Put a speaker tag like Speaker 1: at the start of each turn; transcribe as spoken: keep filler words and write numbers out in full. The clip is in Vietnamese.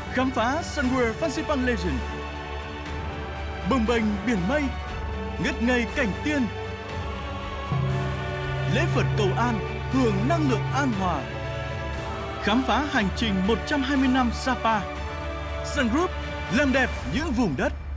Speaker 1: Khám phá Sun World Fansipan Legend. Bồng bềnh biển mây, ngất ngây cảnh tiên. Lễ Phật cầu an, hưởng năng lượng an hòa. Khám phá hành trình một trăm hai mươi năm Sapa. Sun Group làm đẹp những vùng đất.